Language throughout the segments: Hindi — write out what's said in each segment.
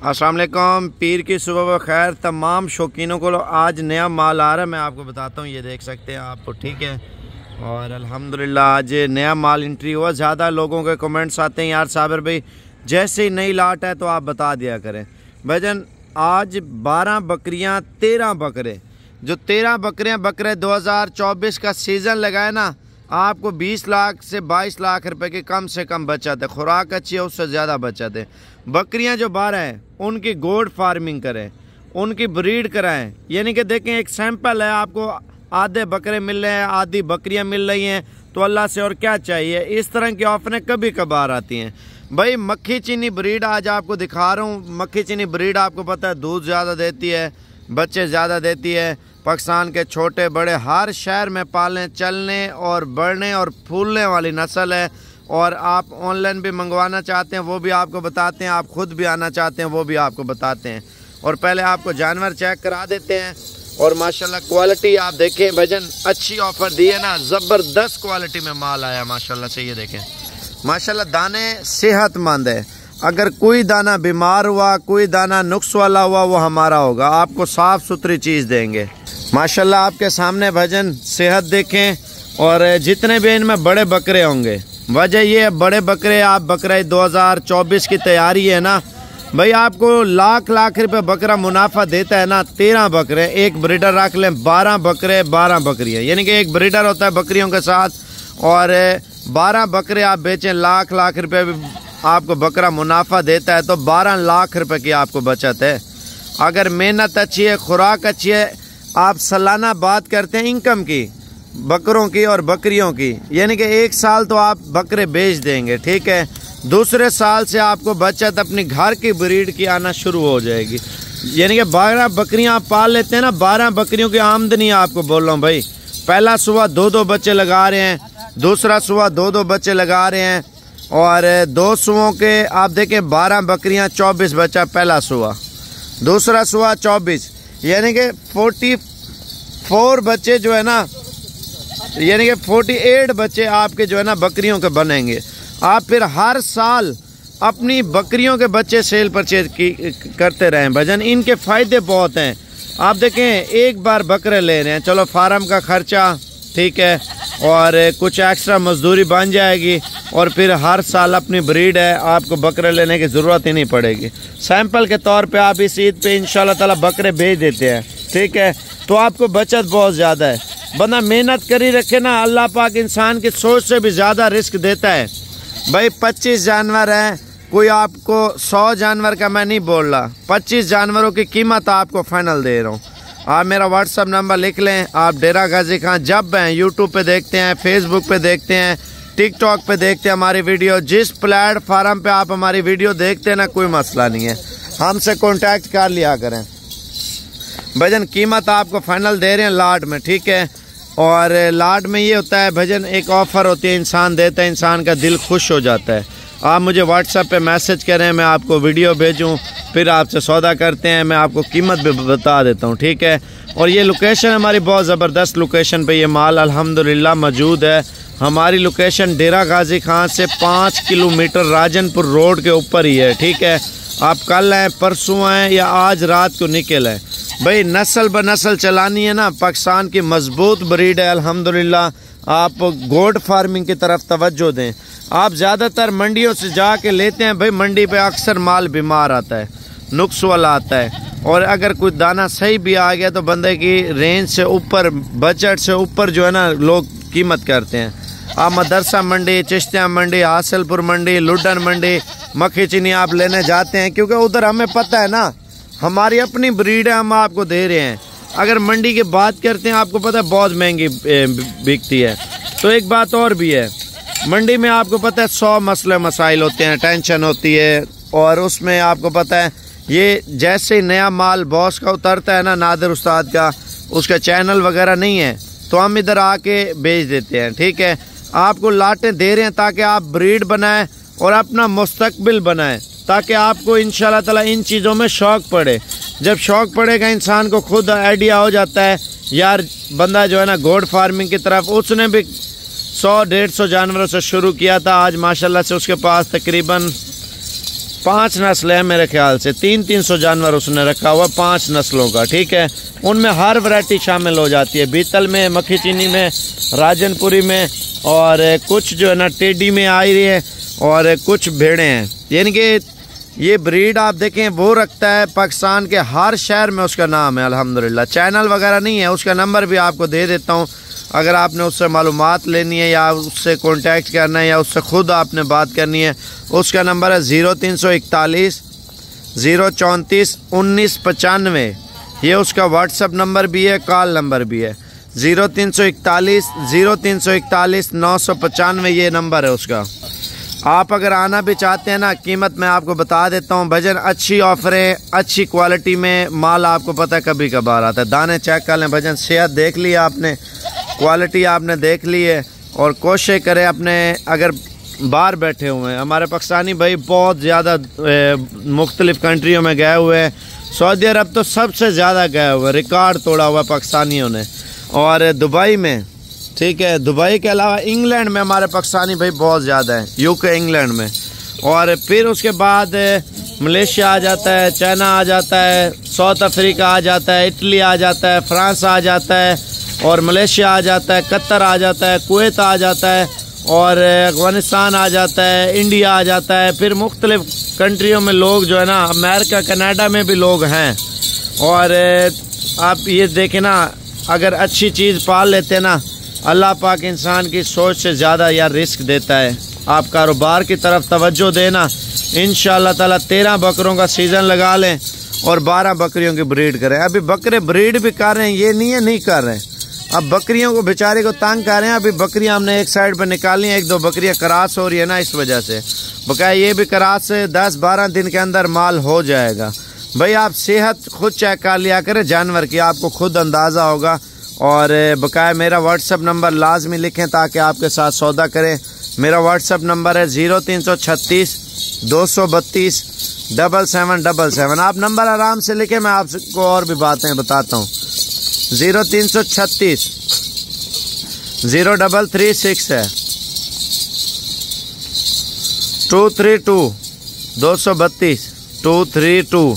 अस्सलाम वालेकुम। पीर की सुबह खैर तमाम शौकीनों को। आज नया माल आ रहा है, मैं आपको बताता हूँ। ये देख सकते हैं आप, ठीक है। और अल्हम्दुलिल्लाह आज नया माल एंट्री हुआ। ज़्यादा लोगों के कमेंट्स आते हैं, यार साबिर भाई जैसे ही नई लाट है तो आप बता दिया करें। भाईजान आज 12 बकरियाँ 13 बकरे, जो 13 बकरे 2024 का सीज़न लगाए ना, आपको 20 लाख से 22 लाख रुपए की कम से कम बचत है। खुराक अच्छी है, उससे ज़्यादा बचत है। बकरियां जो 12 हैं उनकी गोड फार्मिंग करें, उनकी ब्रीड कराएं। यानी कि देखें, एक सैंपल है, आपको आधे बकरे मिल रहे हैं, आधी बकरियां मिल रही हैं, तो अल्लाह से और क्या चाहिए। इस तरह की ऑफरें कभी कभार आती हैं। भाई मक्खी चीनी ब्रीड आज आपको दिखा रहा हूँ। मक्खी चीनी ब्रीड आपको पता है दूध ज़्यादा देती है, बच्चे ज़्यादा देती है। पाकिस्तान के छोटे बड़े हर शहर में पालने, चलने और बढ़ने और फूलने वाली नस्ल है। और आप ऑनलाइन भी मंगवाना चाहते हैं वो भी आपको बताते हैं, आप ख़ुद भी आना चाहते हैं वो भी आपको बताते हैं। और पहले आपको जानवर चेक करा देते हैं। और माशाल्लाह क्वालिटी आप देखें भजन, अच्छी ऑफ़र दी है ना, ज़बरदस्त क्वालिटी में माल आया माशाल्लाह से। ये देखें माशाल्लाह, दाने सेहतमंद है। अगर कोई दाना बीमार हुआ, कोई दाना नुक्स वाला हुआ, वो हमारा होगा। आपको साफ़ सुथरी चीज़ देंगे माशाल्लाह। आपके सामने भजन सेहत देखें। और जितने भी इनमें बड़े बकरे होंगे, वजह ये बड़े बकरे, आप बकरा 2024 की तैयारी है ना भाई, आपको लाख लाख रुपए बकरा मुनाफा देता है ना। 13 बकरे, एक ब्रीडर रख लें, 12 बकरे 12 बकरियाँ, यानी कि एक ब्रीडर होता है बकरियों के साथ। और 12 बकरे आप बेचें, लाख लाख रुपए आपको बकरा मुनाफा देता है, तो 12 लाख रुपए की आपको बचत है। अगर मेहनत अच्छी है, खुराक अच्छी है, आप सालाना बात करते हैं इनकम की, बकरों की और बकरियों की, यानी कि एक साल तो आप बकरे बेच देंगे, ठीक है। दूसरे साल से आपको बचत अपनी घर की ब्रीड की आना शुरू हो जाएगी। यानी कि 12 बकरियां आप पाल लेते हैं ना, 12 बकरियों की आमदनी आपको बोल रहा हूँ भाई। पहला सुबह 2-2 बच्चे लगा रहे हैं, दूसरा सुबह 2-2 बच्चे लगा रहे हैं। और 2 सुबहों के आप देखें 12 बकरियाँ 24 बच्चा, पहला सुबह, दूसरा सुबह 24, यानी कि 44 बच्चे जो है ना, यानी कि 48 बच्चे आपके जो है ना बकरियों के बनेंगे। आप फिर हर साल अपनी बकरियों के बच्चे सेल परचेज करते रहें भजन। इनके फ़ायदे बहुत हैं। आप देखें, एक बार बकरे ले रहे हैं, चलो फार्म का खर्चा, ठीक है, और कुछ एक्स्ट्रा मजदूरी बन जाएगी। और फिर हर साल अपनी ब्रीड है, आपको बकरे लेने की ज़रूरत ही नहीं पड़ेगी। सैंपल के तौर पे आप इस ईद पे इंशाल्लाह ताला बकरे भेज देते हैं, ठीक है, तो आपको बचत बहुत ज़्यादा है। बंदा मेहनत करी रखे ना, अल्लाह पाक इंसान की सोच से भी ज़्यादा रिस्क देता है भाई। 25 जानवर हैं, कोई आपको 100 जानवर का मैं नहीं बोल रहा, 25 जानवरों की कीमत आपको फाइनल दे रहा हूँ। आप मेरा व्हाट्सअप नंबर लिख लें। आप डेरा गाजी खान जब हैं, यूट्यूब पे देखते हैं, फेसबुक पे देखते हैं, टिकटॉक पे देखते हैं हमारी वीडियो, जिस प्लेटफार्म पे आप हमारी वीडियो देखते हैं ना, कोई मसला नहीं है, हमसे कॉन्टैक्ट कर लिया करें भजन। कीमत आपको फाइनल दे रहे हैं लाट में, ठीक है। और लाट में ये होता है भजन, एक ऑफ़र होती है, इंसान देता है, इंसान का दिल खुश हो जाता है। आप मुझे व्हाट्सएप पे मैसेज करें, मैं आपको वीडियो भेजूं, फिर आपसे सौदा करते हैं, मैं आपको कीमत भी बता देता हूं, ठीक है। और ये लोकेशन हमारी बहुत ज़बरदस्त लोकेशन पे ये माल अल्हम्दुलिल्लाह मौजूद है। हमारी लोकेशन डेरा गाजी खान से 5 किलोमीटर राजनपुर रोड के ऊपर ही है, ठीक है। आप कल आएँ, परसों आएँ या आज रात को निकल आएँ भाई। नस्ल ब नस्ल चलानी है ना, पाकिस्तान की मजबूत ब्रीड है अल्हम्दुलिल्लाह। आप गोड फार्मिंग की तरफ तवज्जो दें। आप ज़्यादातर मंडियों से जाके लेते हैं भाई, मंडी पे अक्सर माल बीमार आता है, नुक्स वाला आता है। और अगर कोई दाना सही भी आ गया तो बंदे की रेंज से ऊपर, बजट से ऊपर जो है ना लोग कीमत करते हैं। आप मदरसा मंडी, चिश्तिया मंडी, हासिलपुर मंडी, लुडन मंडी, मक्खी चीनी आप लेने जाते हैं, क्योंकि उधर हमें पता है ना हमारी अपनी ब्रीड है, हम आपको दे रहे हैं। अगर मंडी की बात करते हैं, आपको पता है बहुत महंगी बिकती है। तो एक बात और भी है, मंडी में आपको पता है 100 मसले मसाइल होते हैं, टेंशन होती है। और उसमें आपको पता है, ये जैसे नया माल बॉस का उतरता है ना, नादिर उस्ताद का, उसका चैनल वगैरह नहीं है, तो हम इधर आके बेच देते हैं, ठीक है। आपको लाटें दे रहे हैं ताकि आप ब्रीड बनाएं और अपना मुस्तकबिल बनाएं, ताकि आपको इंशाल्लाह ताला इन चीज़ों में शौक़ पड़े। जब शौक़ पड़ेगा इंसान को खुद आइडिया हो जाता है, यार बंदा जो है ना गोड फार्मिंग की तरफ, उसने भी 100-150 जानवरों से शुरू किया था, आज माशाल्लाह से उसके पास तकरीबन 5 नस्ल है मेरे ख्याल से, 300 जानवर उसने रखा हुआ, 5 नस्लों का, ठीक है। उनमें हर वैरायटी शामिल हो जाती है, बीतल में, मक्खी चीनी में, राजनपुरी में, और कुछ जो है ना टेडी में आ रही है, और कुछ भेड़ें हैं। यानी कि ये ब्रीड आप देखें वो रखता है पाकिस्तान के हर शहर में, उसका नाम है अल्हम्दुलिल्लाह। चैनल वगैरह नहीं है, उसका नंबर भी आपको दे देता हूँ, अगर आपने उससे मालूमात लेनी है या उससे कांटेक्ट करना है या उससे ख़ुद आपने बात करनी है, उसका नंबर है 0341 034 1995। ये उसका व्हाट्सअप नंबर भी है, कॉल नंबर भी है, 0341 034 995, ये नंबर है उसका। आप अगर आना भी चाहते हैं ना, कीमत मैं आपको बता देता हूँ भजन, अच्छी ऑफरें, अच्छी क्वालिटी में माल, आपको पता है कभी कभार आता है। दाने चेक कर लें भजन, सेहत देख ली आपने, क्वालिटी आपने देख ली है, और कोशिश करें अपने, अगर बाहर बैठे हुए हैं हमारे पाकिस्तानी भाई बहुत ज़्यादा मुख्तलिफ़ कंट्रियों में गए हुए हैं, सऊदी अरब तो सबसे ज़्यादा गए हुए, रिकॉर्ड तोड़ा हुआ पाकिस्तानियों ने, और दुबई में, ठीक है, दुबई के अलावा इंग्लैंड में हमारे पाकिस्तानी भाई बहुत ज़्यादा है, यूके इंग्लैंड में, और फिर उसके बाद मलेशिया आ जाता है, चाइना आ जाता है, साउथ अफ्रीका आ जाता है, इटली आ जाता है, फ्रांस आ जाता है, और मलेशिया आ जाता है, कतर आ जाता है, कुवैत आ जाता है, और अफगानिस्तान आ जाता है, इंडिया आ जाता है। फिर मुख्तलिफ कंट्रियों में लोग जो है ना, अमेरिका कनाडा में भी लोग हैं। और आप ये देखें ना, अगर अच्छी चीज़ पाल लेते हैं ना, अल्लाह पाक इंसान की सोच से ज़्यादा यार रिस्क देता है। आप कारोबार की तरफ तवज्जो देना, इंशाअल्लाह ताला 13 बकरों का सीज़न लगा लें और 12 बकरियों की ब्रीड करें। अभी बकरे ब्रीड भी कर रहे हैं, ये नहीं है नहीं कर रहे हैं, अब बकरियों को बेचारे को तंग कर रहे हैं। अभी बकरियां हमने एक साइड पर निकाली हैं, 1-2 बकरियां क्रास हो रही है ना, इस वजह से बकाया ये भी क्रास से 10-12 दिन के अंदर माल हो जाएगा। भाई आप सेहत खुद चेक कर लिया करें जानवर की, आपको खुद अंदाज़ा होगा। और बकाया मेरा व्हाट्सअप नंबर लाजमी लिखें ताकि आपके साथ सौदा करें। मेरा व्हाट्सअप नंबर है 0336 232 7777। आप नंबर आराम से लिखें, मैं आपको और भी बातें बताता हूँ। 0336 0336 है, 232 232 232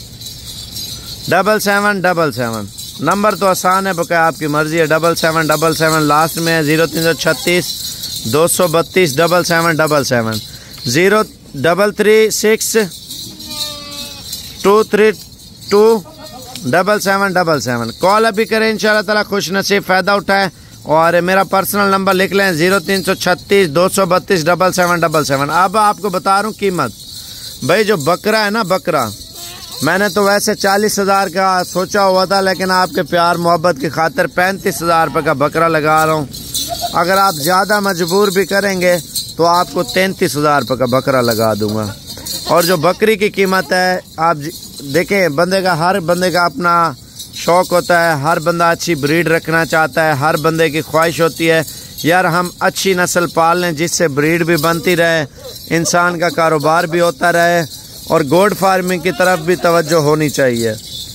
7777। नंबर तो आसान है, बकाया आपकी मर्जी है। 7777 लास्ट में है। 0336 232 7777 0336 232 7777। कॉल अभी करें, इंशाल्लाह ताला खुश नसीब फ़ायदा उठाए। और मेरा पर्सनल नंबर लिख लें 0336 232 7777। अब आपको बता रहा हूँ कीमत। भाई जो बकरा है ना, बकरा मैंने तो वैसे 40,000 का सोचा हुआ था, लेकिन आपके प्यार मोहब्बत की खातिर 35,000 रुपये का बकरा लगा रहा हूँ। अगर आप ज़्यादा मजबूर भी करेंगे तो आपको 33,000 रुपये का बकरा लगा दूँगा। और जो बकरी की कीमत है, आप देखें, बंदे का, हर बंदे का अपना शौक़ होता है, हर बंदा अच्छी ब्रीड रखना चाहता है, हर बंदे की ख्वाहिश होती है यार हम अच्छी नस्ल पाल लें जिससे ब्रीड भी बनती रहे, इंसान का कारोबार भी होता रहे, और गोड फार्मिंग की तरफ भी तवज्जो होनी चाहिए।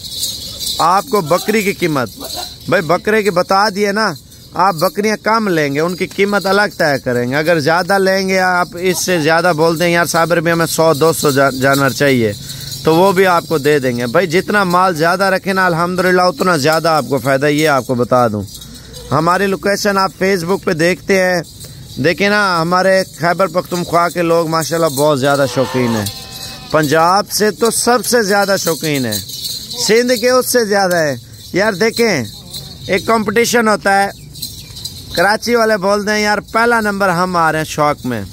आपको बकरी की कीमत, भाई बकरे की बता दिए ना, आप बकरियां कम लेंगे उनकी कीमत अलग तय करेंगे। अगर ज़्यादा लेंगे, आप इससे ज़्यादा बोलते हैं यार साबिर भी हमें 100-200 जानवर चाहिए, तो वो भी आपको दे देंगे। भाई जितना माल ज़्यादा रखें ना, अल्हम्दुलिल्लाह उतना ज़्यादा आपको फ़ायदा। ये आपको बता दूँ, हमारी लोकेशन आप फेसबुक पे देखते हैं, देखें ना, हमारे खैबर पख्तूनख्वा के लोग माशाल्लाह बहुत ज़्यादा शौकीन हैं। पंजाब से तो सबसे ज़्यादा शौकीन है, सिंध के उससे ज़्यादा है। यार देखें, एक कंपटीशन होता है, कराची वाले बोलते हैं यार पहला नंबर हम आ रहे हैं शौक़ में,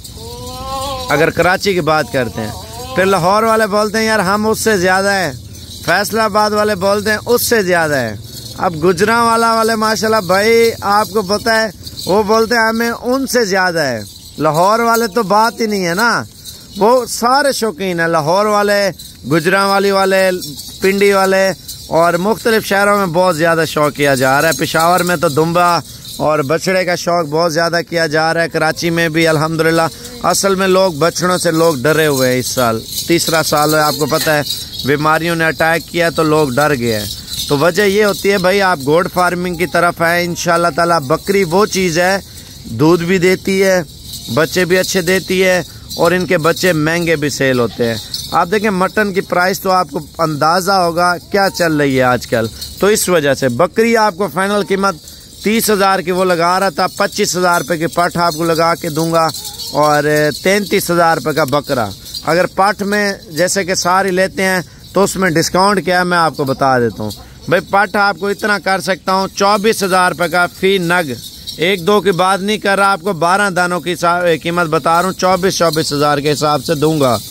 अगर कराची की बात करते हैं। फिर लाहौर वाले बोलते हैं यार हम उससे ज़्यादा है, फैसलाबाद वाले बोलते हैं उससे ज़्यादा है। अब गुजरांवाला वाले माशाल्लाह भाई आपको पता है, वो बोलते हैं हमें उनसे ज़्यादा है। लाहौर वाले तो बात ही नहीं है ना, वो सारे शौकीन हैं। लाहौर वाले, गुजरांवाली वाले, पिंडी वाले, और मुख्तलिफ शहरों में बहुत ज़्यादा शौक़ किया जा रहा है। पेशावर में तो दुम्बा और बछड़े का शौक़ बहुत ज़्यादा किया जा रहा है, कराची में भी अल्हम्दुलिल्लाह। असल में लोग बछड़ों से लोग डरे हुए हैं। इस साल 3रा साल है, आपको पता है बीमारियों ने अटैक किया तो लोग डर गए हैं। तो वजह ये होती है भाई, आप गोड फार्मिंग की तरफ है, इंशाल्लाह ताला बकरी वो चीज़ है, दूध भी देती है, बच्चे भी अच्छे देती है, और इनके बच्चे महंगे भी सेल होते हैं। आप देखें मटन की प्राइस तो आपको अंदाज़ा होगा क्या चल रही है आजकल। तो इस वजह से बकरी आपको फाइनल कीमत 30,000 की वो लगा रहा था, 25,000 रुपये की पठ आपको लगा के दूंगा और 33,000 रुपये का बकरा। अगर पठ में जैसे कि सारी लेते हैं तो उसमें डिस्काउंट क्या है मैं आपको बता देता हूँ भाई। पठ आपको इतना कर सकता हूँ 24,000 रुपये का फी नग, 1-2 की बात नहीं कर रहा, आपको 12 दानों की कीमत बता रहा हूँ, 24,000 के हिसाब से दूंगा।